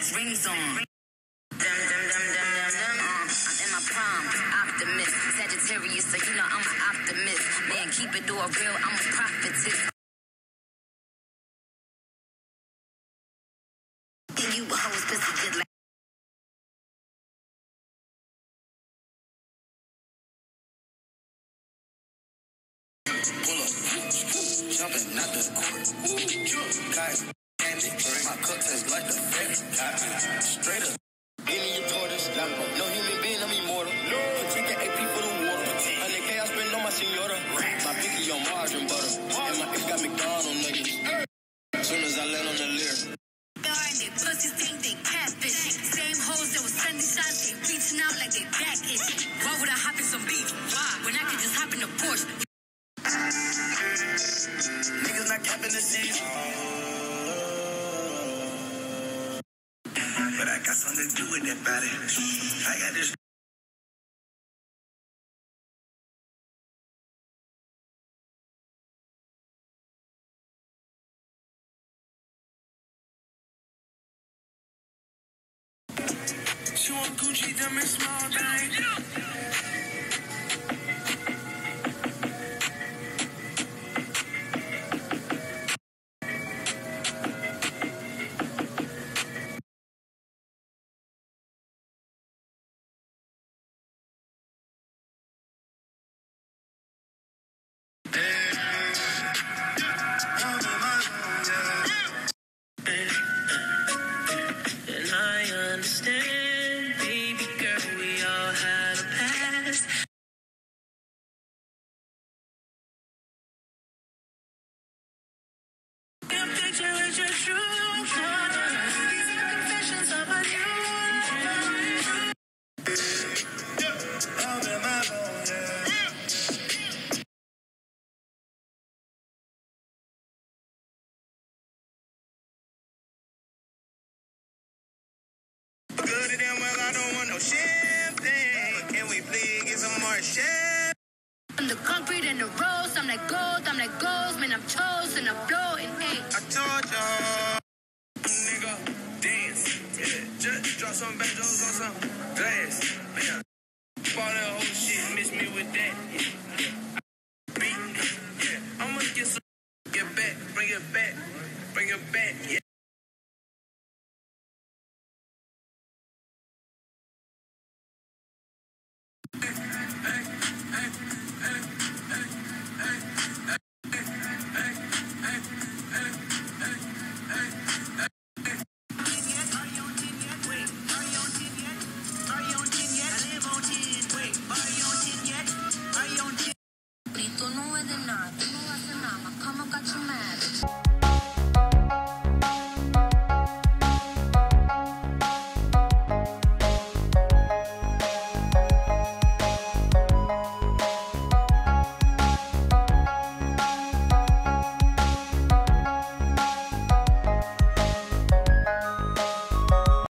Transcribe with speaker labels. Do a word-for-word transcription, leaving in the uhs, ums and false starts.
Speaker 1: those rings on. Dum, dum, dum, dum, dum, dum. Uh, I'm in my prime, optimist. Sagittarius, so you know I'm an optimist. Man, keep it all real, I'm a prophetess. And you hoes pussy good like.
Speaker 2: Pull up, jumping out the court. Kylie, candy, my cup tastes like the fat. Straight up, give me your tortoise. No human being, I'm immortal. Protect the A P for the water. one hundred K I spend on my senora. My pinky on margarine butter. And my ex got McDonald's niggas. As soon as I land on the lyric.
Speaker 1: Darn, they pussies think they catfish. Same hoes that was sending shots, they reaching out like they back it. Why would I hop in some beef? Why? When I could just hop in a Porsche.
Speaker 2: Niggas not capping the season. But I got something to do with that body. I got this. She want Gucci, them in small thing.
Speaker 1: And I understand, baby girl, we all had a past. Your picture is your true color. These are confessions of a new
Speaker 2: Good and damn well, I don't want no champagne. Can we please get some more champagne?
Speaker 1: I'm the concrete and the rose, I'm like gold, I'm like ghost, man, I'm chosen, I'm blowing, hey.
Speaker 2: I told y'all, nigga, dance. Yeah, just drop some banjos on some glass.